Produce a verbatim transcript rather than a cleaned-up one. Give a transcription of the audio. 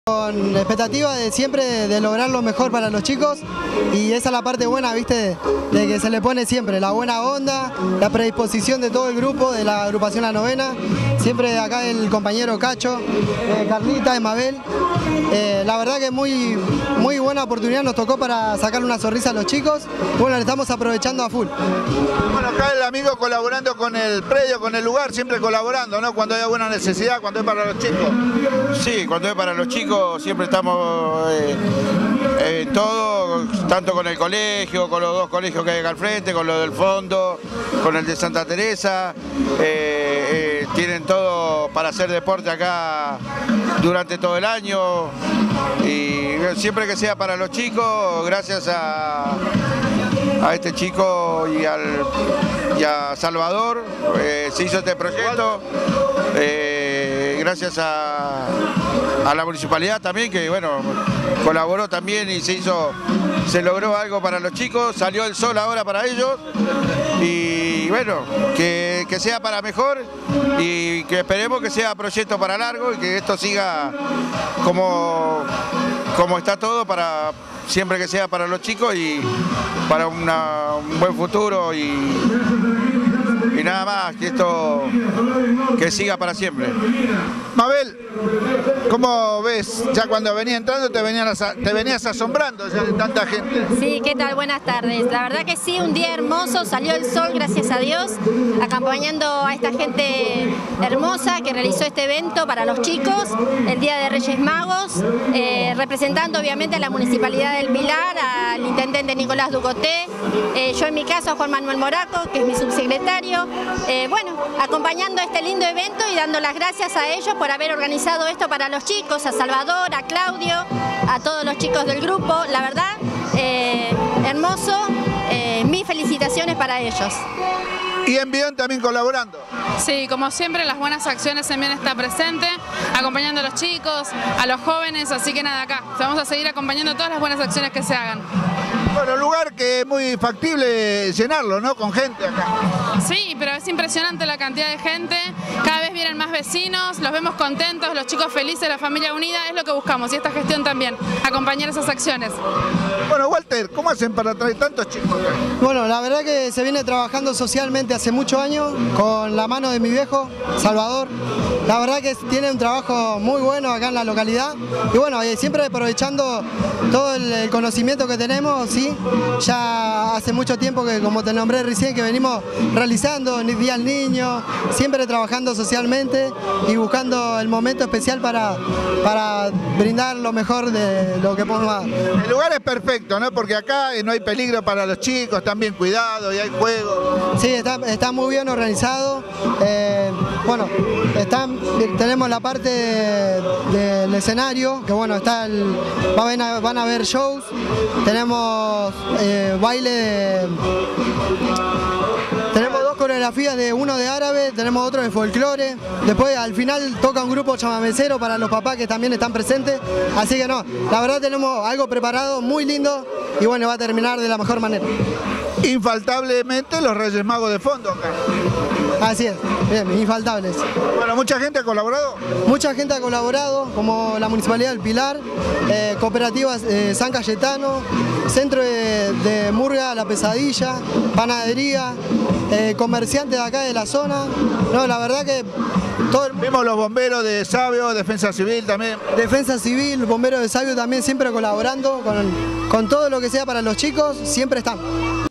Con expectativa de siempre de, de lograr lo mejor para los chicos, y esa es la parte buena, viste, de, de que se le pone siempre, la buena onda, la predisposición de todo el grupo, de la agrupación La Novena, siempre acá el compañero Cacho, eh, Carlita, Emabel, eh, la verdad que muy, muy buena oportunidad nos tocó para sacar una sonrisa a los chicos, bueno, le estamos aprovechando a full. Bueno, acá el amigo colaborando con el predio, con el lugar, siempre colaborando, ¿no? Cuando hay alguna necesidad, cuando es para los chicos. Sí, cuando es para los chicos siempre estamos eh, eh, todo, tanto con el colegio, con los dos colegios que hay acá al frente, con los del fondo, con el de Santa Teresa, eh, eh, tienen todo para hacer deporte acá durante todo el año, y siempre que sea para los chicos, gracias a, a este chico y, al, y a Salvador, eh, se hizo este proyecto, eh, gracias a, a la municipalidad también, que bueno, colaboró también y se hizo, se logró algo para los chicos, salió el sol ahora para ellos, y bueno, que, que sea para mejor, y que esperemos que sea proyecto para largo y que esto siga como, como está todo, para siempre que sea para los chicos y para una, un buen futuro, y, y nada más, que esto que siga para siempre. Mabel, ¿cómo ves? Ya cuando venía entrando te venías, te venías asombrando ya de tanta gente. Sí, ¿qué tal? Buenas tardes. La verdad que sí, un día hermoso, salió el sol, gracias a Dios, acompañando a esta gente hermosa que realizó este evento para los chicos, el Día de Reyes Magos, eh, representando obviamente a la Municipalidad del Pilar, al Intendente Nicolás Ducoté, eh, yo en mi caso a Juan Manuel Moraco, que es mi subsecretario, eh, bueno, acompañando este lindo evento y dando las gracias a ellos por haber organizado esto para los chicos, a Salvador, a Claudio, a todos los chicos del grupo, la verdad, eh, hermoso, eh, mis felicitaciones para ellos. Y Envión también colaborando. Sí, como siempre las buenas acciones, Envión está presente, acompañando a los chicos, a los jóvenes, así que nada, acá vamos a seguir acompañando todas las buenas acciones que se hagan. Bueno, lugar que es muy factible llenarlo, ¿no? Con gente acá. Sí, pero es impresionante la cantidad de gente, cada vez vienen más vecinos, los vemos contentos, los chicos felices, la familia unida, es lo que buscamos, y esta gestión también, acompañar esas acciones. Bueno, Walter, ¿cómo hacen para traer tantos chicos acá? Bueno, la verdad que se viene trabajando socialmente hace muchos años, con la mano de mi viejo, Salvador. La verdad que tiene un trabajo muy bueno acá en la localidad, y bueno, siempre aprovechando todo el conocimiento que tenemos, ¿sí? Ya hace mucho tiempo que, como te nombré recién, que venimos realizando Día al Niño, siempre trabajando socialmente y buscando el momento especial para, para brindar lo mejor de lo que podemos dar. El lugar es perfecto, ¿no? Porque acá no hay peligro para los chicos, están bien cuidados y hay juegos. Sí, está, está muy bien organizado. Eh, bueno, están, tenemos la parte de, de, del escenario, que bueno, está el, van, a, van a ver shows, tenemos eh, baile de... Tenemos dos coreografías, de uno de árabe, tenemos otro de folclore. Después al final toca un grupo chamamecero para los papás que también están presentes. Así que no, la verdad tenemos algo preparado muy lindo y bueno, va a terminar de la mejor manera. Infaltablemente los Reyes Magos de fondo acá. Así es, bien, infaltables. Bueno, ¿mucha gente ha colaborado? Mucha gente ha colaborado, como la Municipalidad del Pilar, eh, Cooperativas eh, San Cayetano, Centro de, de Murga La Pesadilla, Panadería, eh, comerciantes de acá de la zona. No, la verdad que todo el... Vemos los bomberos de Sabio, Defensa Civil también. Defensa Civil, bomberos de Sabio también siempre colaborando con, con todo lo que sea para los chicos, siempre están.